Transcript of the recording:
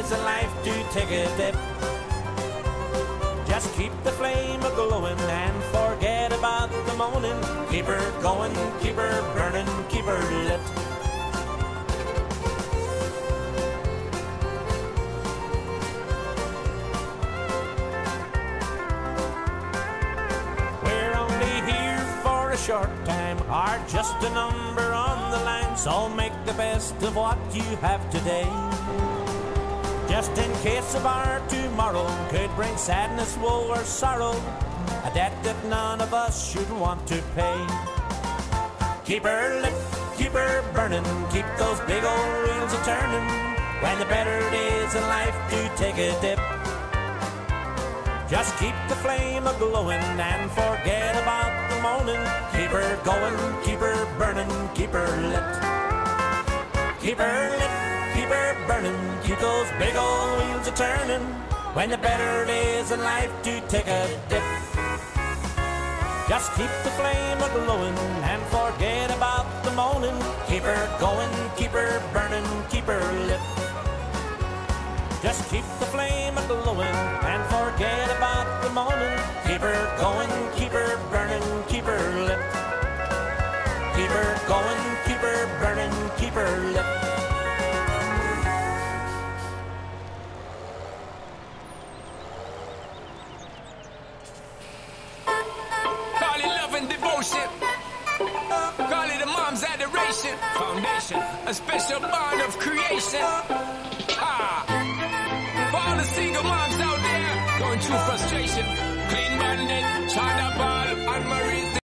is in life to take a dip. Just keep the flame a-glowing and forget about the moaning. Keep her going, keep her burning, keep her lit. We're only here for a short time, are just a number on the line. So make the best of what you have today, just in case of our tomorrow could bring sadness, woe or sorrow, a debt that none of us should want to pay. Keep her lit, keep her burning, keep those big old wheels a-turning, when the better days in life do take a dip. Just keep the flame a-glowing and forget about the moaning. Keep her going, keep her burning, keep her lit. Keep her lit, keep her burning, keep those big old wheels a-turning, when the better days in life do take a dip. Just keep the flame a-glowing and forget about the moaning. Keep her going, keep her burning, keep her lit. Just keep the flame a-glowing and forget about the moaning. Keep her going, keep her burning, keep her lit. Keep her going, keep her burning, keep her lit. Call it love and devotion. Call it a mom's adoration. Foundation, a special bond of creation. For all the single moms out there going through frustration, Clean Bandit, China Ball, and Marie.